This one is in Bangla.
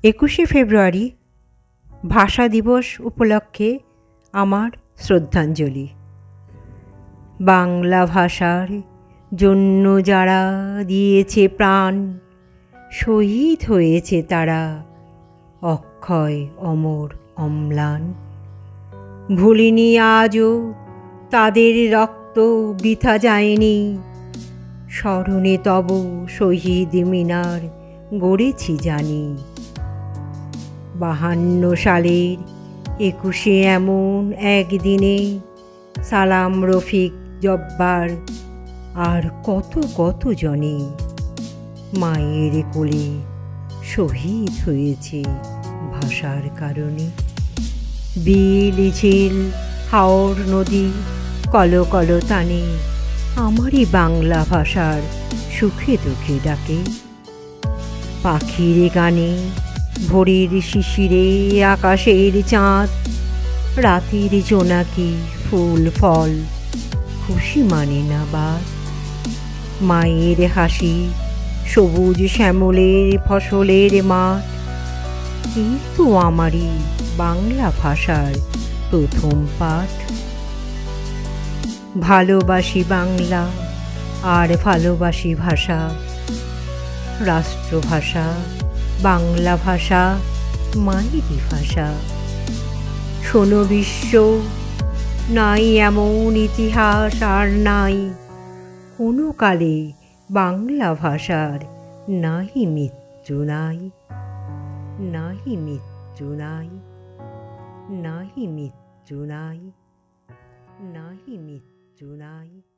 21শে ফেব্রুয়ারি ভাষা দিবস উপলক্ষে আমার শ্রদ্ধাঞ্জলি। বাংলা ভাষার জন্য যারা দিয়েছে প্রাণ, শহীদ হয়েছে তারা অক্ষয় অমর অম্লান। ভুলিনি আজও তাদের রক্ত বৃথা যায়নি, স্মরণে তব শহীদ মিনার গড়েছি জানি। 52 সালের 21শে এমন একদিনে সালাম, রফিক, জব্বার আর কত কত জনে মায়ের কোলে শহীদ হয়েছে ভাষার কারণে। বিল ঝিল হাওর নদী কল কল তানে আমারই বাংলা ভাষার সুখে দুঃখে ডাকে। পাখির গানে ভোরের শিশিরে আকাশের চাঁদ, রাতের জোনাকি ফুল ফল খুশি মানে না বাদ। মায়ের হাসি সবুজ শ্যামলের ফসলের মাঠ, এই তো আমারই বাংলা ভাষার প্রথম পাঠ। ভালোবাসি বাংলা আর ভালোবাসি ভাষা, রাষ্ট্রভাষা বাংলা ভাষা মায়েরই ভাষা। শোনো বিশ্ব, নাই এমন ইতিহাস আর নাই কোনো কালে বাংলা ভাষার নাহি মৃত্যু নাই, নাহি মৃত্যু নাই, নাহি মৃত্যু নাই, নাহি মৃত্যু নাই।